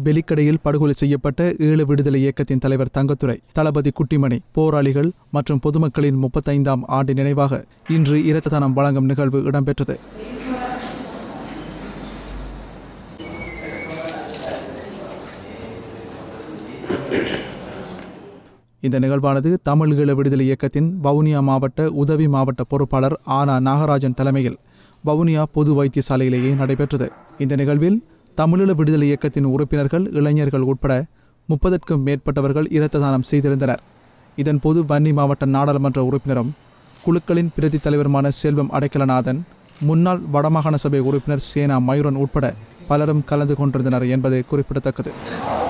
வெலிக்கடையில் படுகொலை செய்யப்பட்ட 7 விடுதலை இயக்கத்தின் தலைவர் தங்கத்துரை, தளபதி குட்டிமணி, போராளிகள் மற்றும் பொதுமக்களின் 35ஆம் ஆண்டு நினைவாக இன்று இரத்த தானம் வழங்கும் நிகழ்வு இடம்பெற்றது. இந்த நிகழ்வானது தமிழீழ விடுதலை இயக்கத்தின் வவுனியா மாவட்ட உதவி மாவட்ட பொறுப்பாளர் ஆனா நாகராஜன் தலைமையில் வவுனியா பொது வைத்தியசாலையிலேயே நடைபெற்றது. இந்த நிகழ்வில் தமிழீழ விடுதலை இயக்கத்தின் உறுப்பினர்கள், இளைஞர்கள் உட்பட 30க்கும் மேற்பட்டவர்கள் இரத்த தானம் செய்திருந்தனர். இதன்போது வன்னி மாவட்ட நாடாளுமன்ற உறுப்பினரும் குழுக்களின் பிரதி தலைவருமான செல்வம் அடைக்கலநாதன், முன்னாள் வடமாகாண சபை உறுப்பினர் சேனா மயூரன் உட்பட பலரும் கலந்து கொண்டிருந்தனர் என்பது குறிப்பிடத்தக்கது.